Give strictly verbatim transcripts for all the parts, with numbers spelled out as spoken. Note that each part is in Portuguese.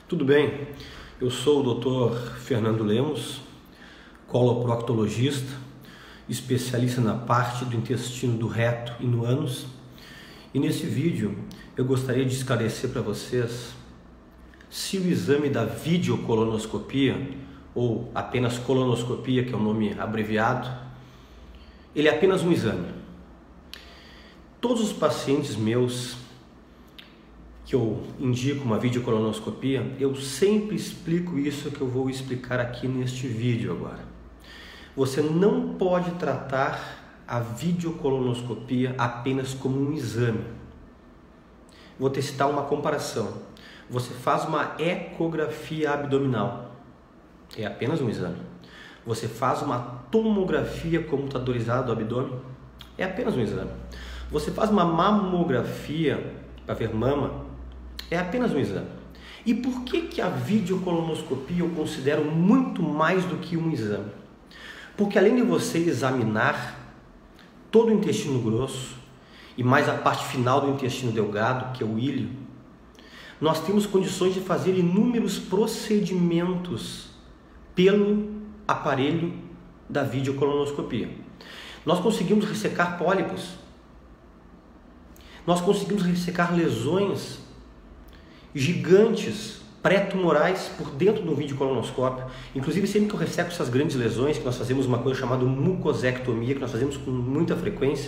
Tudo bem, eu sou o doutor Fernando Lemos, coloproctologista, especialista na parte do intestino do reto e no ânus, e nesse vídeo eu gostaria de esclarecer para vocês se o exame da videocolonoscopia, ou apenas colonoscopia, que é o nome abreviado, ele é apenas um exame. Todos os pacientes meus que eu indico uma videocolonoscopia, eu sempre explico isso que eu vou explicar aqui neste vídeo agora. Você não pode tratar a videocolonoscopia apenas como um exame. Vou testar uma comparação. Você faz uma ecografia abdominal, é apenas um exame. Você faz uma tomografia computadorizada do abdômen, é apenas um exame. Você faz uma mamografia para ver mama, é apenas um exame. E por que que a videocolonoscopia eu considero muito mais do que um exame? Porque além de você examinar todo o intestino grosso e mais a parte final do intestino delgado, que é o íleo, nós temos condições de fazer inúmeros procedimentos pelo aparelho da videocolonoscopia. Nós conseguimos ressecar pólipos, nós conseguimos ressecar lesões gigantes, pré-tumorais, por dentro do videocolonoscópio. Inclusive, sempre que eu resseco essas grandes lesões, que nós fazemos uma coisa chamada mucosectomia, que nós fazemos com muita frequência,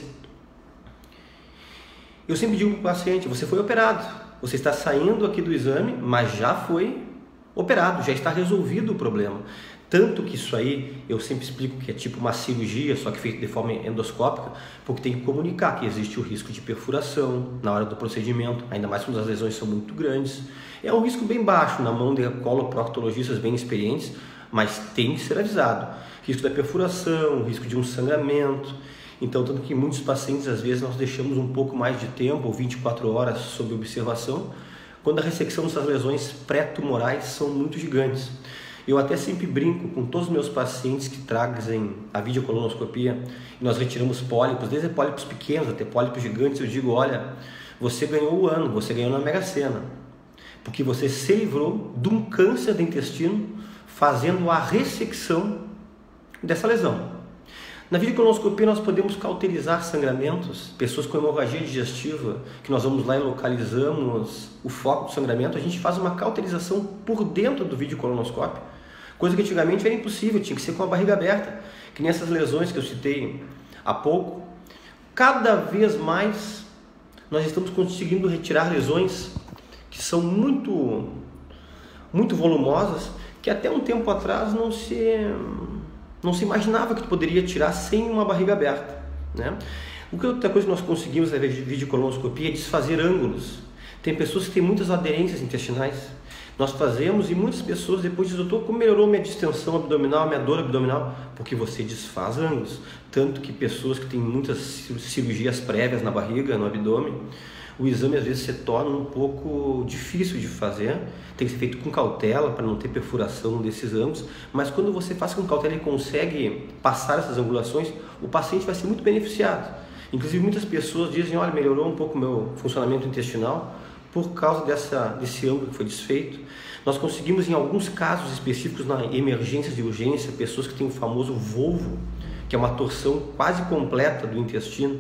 eu sempre digo para o paciente: você foi operado, você está saindo aqui do exame, mas já foi operado, já está resolvido o problema. Tanto que isso aí, eu sempre explico que é tipo uma cirurgia, só que feita de forma endoscópica, porque tem que comunicar que existe o risco de perfuração na hora do procedimento, ainda mais quando as lesões são muito grandes. É um risco bem baixo na mão de coloproctologistas bem experientes, mas tem que ser avisado. Risco da perfuração, risco de um sangramento. Então, tanto que muitos pacientes, às vezes, nós deixamos um pouco mais de tempo, ou vinte e quatro horas, sob observação, quando a ressecção dessas lesões pré-tumorais são muito gigantes. Eu até sempre brinco com todos os meus pacientes que trazem a videocolonoscopia e nós retiramos pólipos, desde pólipos pequenos até pólipos gigantes. Eu digo: olha, você ganhou o ano, você ganhou na Mega Sena, porque você se livrou de um câncer do intestino fazendo a ressecção dessa lesão. Na videocolonoscopia nós podemos cauterizar sangramentos, pessoas com hemorragia digestiva, que nós vamos lá e localizamos o foco do sangramento. A gente faz uma cauterização por dentro do videocolonoscópio, coisa que antigamente era impossível, tinha que ser com a barriga aberta, que nessas lesões que eu citei há pouco. Cada vez mais nós estamos conseguindo retirar lesões que são muito, muito volumosas, que até um tempo atrás não se... não se imaginava que tu poderia tirar sem uma barriga aberta, né? O que outra coisa que nós conseguimos na videocolonoscopia é desfazer ângulos. Tem pessoas que têm muitas aderências intestinais. Nós fazemos e muitas pessoas depois dizem: doutor, como melhorou minha distensão abdominal, minha dor abdominal? Porque você desfaz ângulos. Tanto que pessoas que têm muitas cirurgias prévias na barriga, no abdômen, o exame às vezes se torna um pouco difícil de fazer, tem que ser feito com cautela para não ter perfuração desses ângulos, mas quando você faz com cautela e consegue passar essas angulações, o paciente vai ser muito beneficiado. Inclusive muitas pessoas dizem: olha, melhorou um pouco o meu funcionamento intestinal por causa dessa, desse ângulo que foi desfeito. Nós conseguimos, em alguns casos específicos, na emergência de urgência, pessoas que têm o famoso volvo, que é uma torção quase completa do intestino.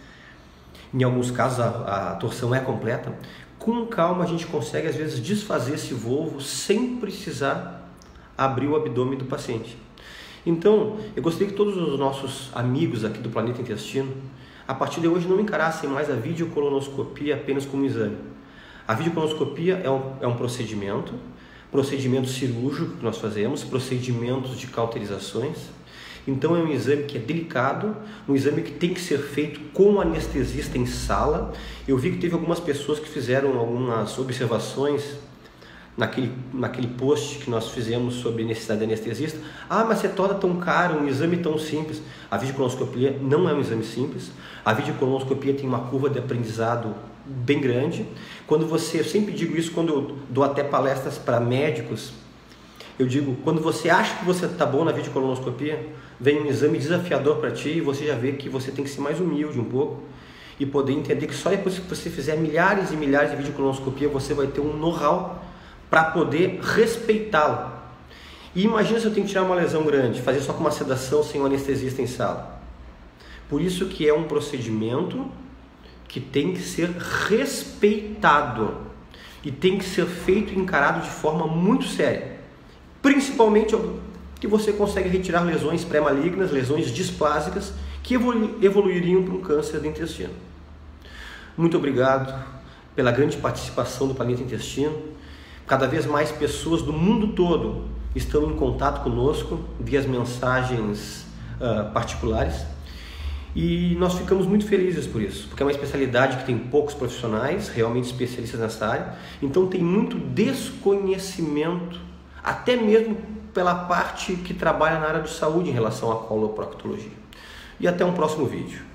Em alguns casos a, a torção é completa. Com calma a gente consegue às vezes desfazer esse volvo sem precisar abrir o abdômen do paciente. Então, eu gostaria que todos os nossos amigos aqui do Planeta Intestino, a partir de hoje, não encarassem mais a videocolonoscopia apenas como exame. A videocolonoscopia é um, é um procedimento, procedimento cirúrgico que nós fazemos, procedimentos de cauterizações. Então é um exame que é delicado, um exame que tem que ser feito com anestesista em sala. Eu vi que teve algumas pessoas que fizeram algumas observações naquele, naquele post que nós fizemos sobre necessidade de anestesista. Ah, mas você torna tão caro, um exame tão simples. A videocolonoscopia não é um exame simples. A videocolonoscopia tem uma curva de aprendizado bem grande. Quando você, eu sempre digo isso quando eu dou até palestras para médicos, eu digo: quando você acha que você está bom na videocolonoscopia, vem um exame desafiador para ti e você já vê que você tem que ser mais humilde um pouco e poder entender que só depois que você fizer milhares e milhares de videocolonoscopia você vai ter um know-how para poder respeitá-lo. E imagina se eu tenho que tirar uma lesão grande, fazer só com uma sedação sem um anestesista em sala. Por isso que é um procedimento que tem que ser respeitado e tem que ser feito e encarado de forma muito séria. Principalmente que você consegue retirar lesões pré-malignas, lesões displásicas que evolu- evoluiriam para um câncer do intestino. Muito obrigado pela grande participação do Planeta Intestino. Cada vez mais pessoas do mundo todo estão em contato conosco via as mensagens uh, particulares e nós ficamos muito felizes por isso, porque é uma especialidade que tem poucos profissionais realmente especialistas nessa área, então tem muito desconhecimento, até mesmo pela parte que trabalha na área de saúde em relação à coloproctologia. E até um próximo vídeo.